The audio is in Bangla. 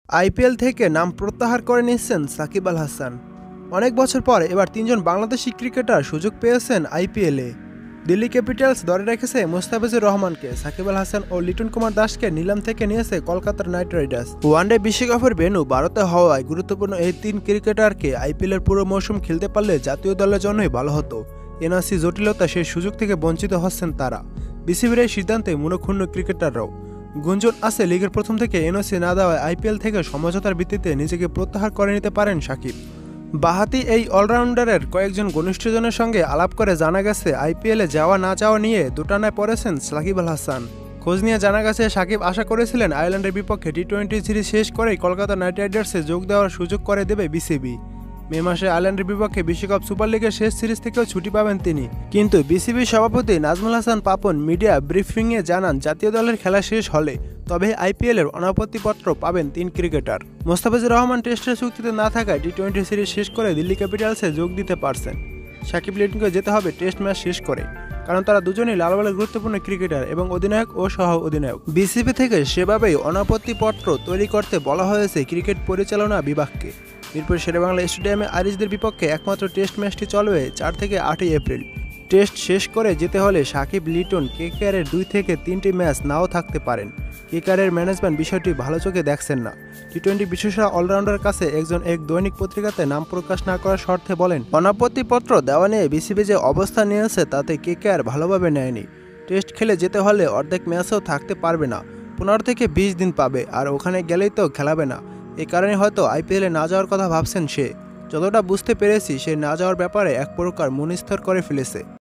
আইপিএল থেকে নাম প্রত্যাহার করে নিচ্ছেন সাকিব আল হাসান। অনেক বছর পর এবার তিনজন বাংলাদেশি ক্রিকেটার সুযোগ পেয়েছেন আইপিএলে। দিল্লি ক্যাপিটালস ধরে রেখেছে মুস্তাফিজুর রহমানকে, সাকিব আল হাসান ও লিটন কুমার দাসকে নিলাম থেকে নিয়েছে কলকাতার নাইট রাইডার্স। ওয়ানডে বিশ্বকাপের ভেন্যু ভারতে হওয়ায় গুরুত্বপূর্ণ এই তিন ক্রিকেটারকে আইপিএলের পুরো মৌসুম খেলতে পারলে জাতীয় দলের জন্যই ভালো হতো। এনআরসি জটিলতা সেই সুযোগ থেকে বঞ্চিত হচ্ছেন তারা। বিসিবির এই সিদ্ধান্তে মনক্ষুণ্ণ ক্রিকেটাররাও। গুঞ্জন আছে লিগের প্রথম থেকে এনওসি না দেওয়ায় আইপিএল থেকে সমঝোতার ভিত্তিতে নিজেকে প্রত্যাহার করে নিতে পারেন সাকিব। বাঁহাতি এই অলরাউন্ডারের কয়েকজন ঘনিষ্ঠজনের সঙ্গে আলাপ করে জানা গেছে আইপিএলে যাওয়া না যাওয়া নিয়ে দোটানায় পড়েছেন সাকিব আল হাসান। খোঁজ নিয়ে জানা গেছে সাকিব আশা করেছিলেন আয়ারল্যান্ডের বিপক্ষে টি-20 সিরিজ শেষ করেই কলকাতা নাইট রাইডার্সে যোগ দেওয়ার সুযোগ করে দেবে বিসিবি। মে মাসে আয়ারল্যান্ডের বিপক্ষে বিশ্বকাপ সুপার লিগের শেষ সিরিজ থেকেও ছুটি পাবেন তিনি। কিন্তু বিসিবির সভাপতি নাজমুল হাসান পাপন মিডিয়া ব্রিফিংয়ে জানান জাতীয় দলের খেলা শেষ হলে তবে আইপিএলের অনাপত্তিপত্র পাবেন তিন ক্রিকেটার। মোস্তাফিজুর রহমান টেস্টের চুক্তিতে না থাকায় টি-20 সিরিজ শেষ করে দিল্লি ক্যাপিটালসে যোগ দিতে পারছেন। সাকিব লিটনকে যেতে হবে টেস্ট ম্যাচ শেষ করে, কারণ তারা দুজনেই লাল বলের গুরুত্বপূর্ণ ক্রিকেটার এবং অধিনায়ক ও সহ অধিনায়ক। বিসিবি থেকে সেভাবেই অনাপত্তিপত্র তৈরি করতে বলা হয়েছে ক্রিকেট পরিচালনা বিভাগকে। মিরপুর শেরেবাংলা স্টেডিয়ামে আরিশদের বিপক্ষে একমাত্র টেস্ট ম্যাচটি চলবে 4 থেকে 8 এপ্রিল। টেস্ট শেষ করে যেতে হলে সাকিব, লিটন, কেকেআরের 2 থেকে 3টি ম্যাচ নাও থাকতে পারেন। কেকেআরের ম্যানেজমেন্ট বিষয়টি ভালো চোখে দেখছেন না। টি-20 বিশেষজ্ঞ অলরাউন্ডার কাছে একজন এক দৈনিক পত্রিকাতে নাম প্রকাশ না করার শর্তে বলেন, অনাপত্তিপত্র দেওয়া নিয়ে বিসিবি যে অবস্থান নিয়েছে তাতে কেকেআর ভালোভাবে নেয়নি। টেস্ট খেলে যেতে হলে অর্ধেক ম্যাচও থাকতে পারবে না, 15 থেকে 20 দিন পাবে, আর ওখানে গেলেই তো খেলাবে না। এই কারণে হয়তো আইপিএলে না যাওয়ার কথা ভাবছেন সে। যতটা বুঝতে পেরেছি সে না যাওয়ার ব্যাপারে এক প্রকার মনস্থির করে ফেলেছে।